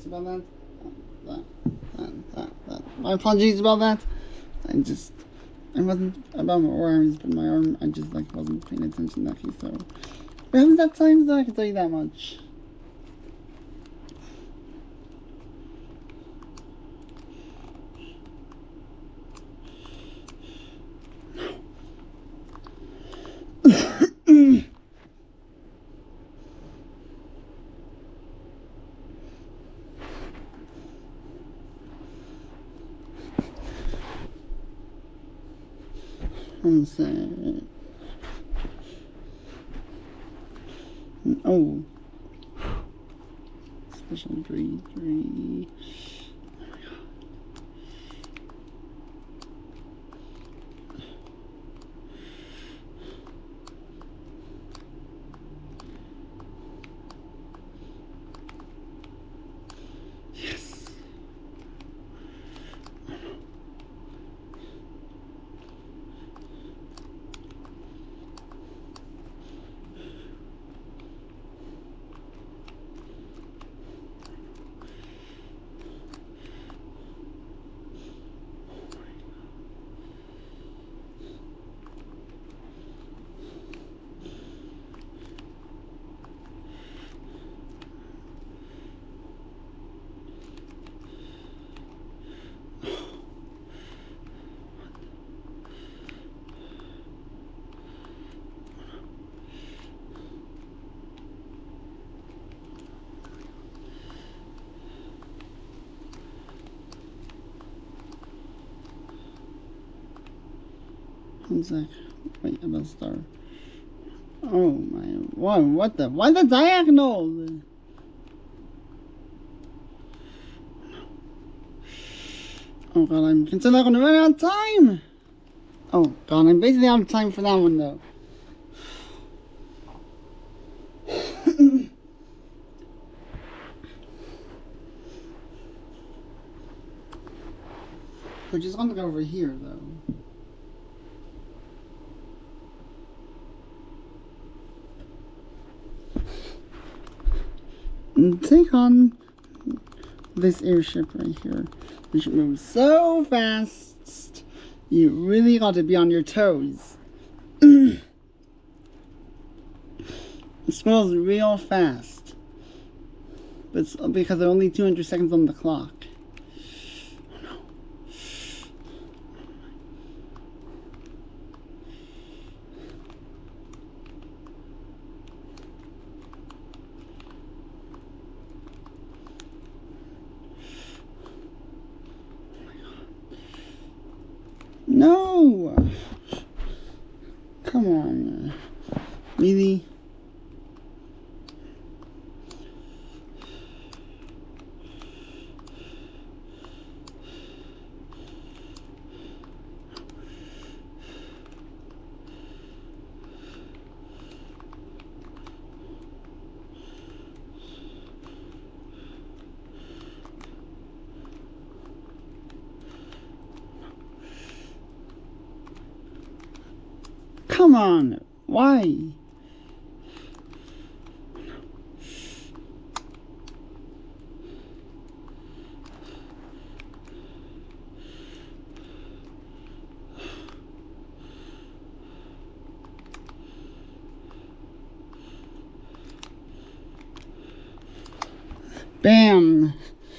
about that. My apologies about that. I wasn't about my arms, but my arm, I just like wasn't paying attention that case, so. But it was that time, so I can tell you that much. One sec. Oh. Special 3. Oh my god. Yes. One sec. Wait, I'm gonna start. Oh my, whoa, what the, why the diagonal? Oh god, I'm considering I'm gonna run out of time! Oh god, I'm basically out of time for that one though. We're just gonna go over here though. And take on this airship right here, which moves so fast, you really got to be on your toes. It scrolls real fast, but it's because there are only 200 seconds on the clock. No! Come on. Really? Come on, why? Bam!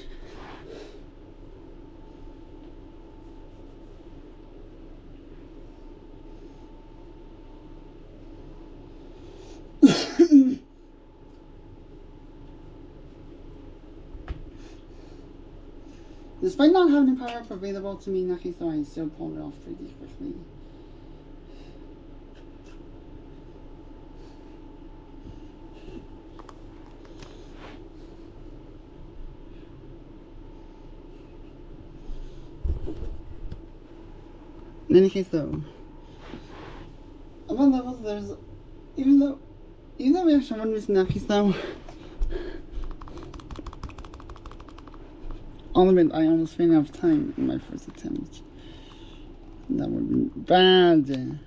Despite not having the power up available to me in that case, though, I still pulled it off pretty quickly. In any case, though, about levels, there's even though we actually won this in that case, though, all of it, I almost ran out of time in my first attempt. That would have been bad.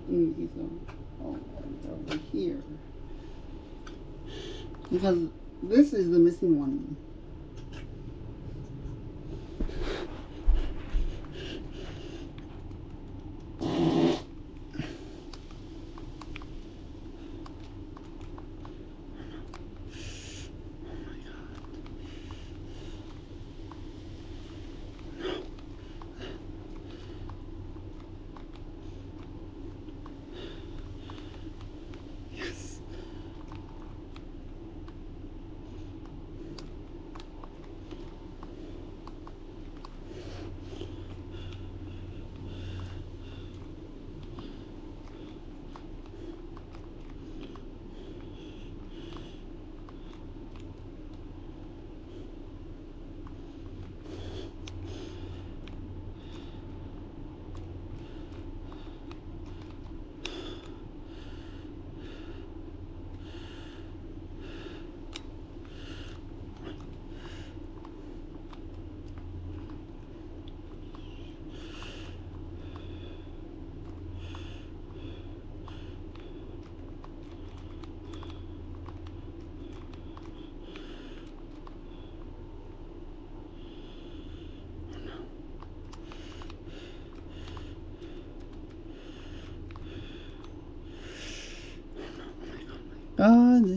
Over here. Because this is the missing one. God.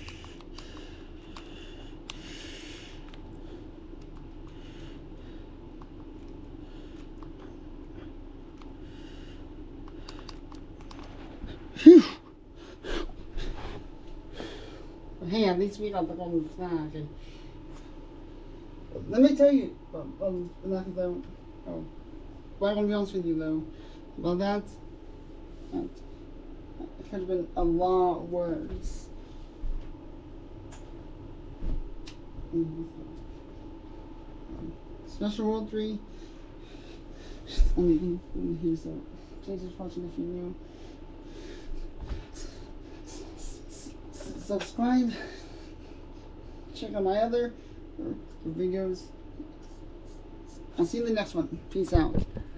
Phew. Hey, at least we got the golden snack. Let me tell you, well, I'm gonna be honest with you though. Well, that it could have been a lot worse. Special World 3. Only here, so please just watching if you're new. Subscribe. Check out my other videos. I'll see you in the next one. Peace out.